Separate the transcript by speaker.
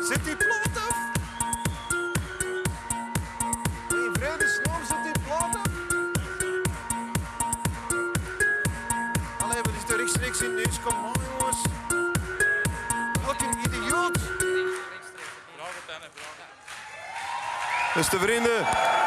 Speaker 1: Zet die plaat af. In vredesnaam, zet die plaat af. Allee, wat is er rechtstreeks in neus? Kom maar, jongens. Wat een idioot.
Speaker 2: Bravo, Tenne, bravo.
Speaker 1: Beste vrienden.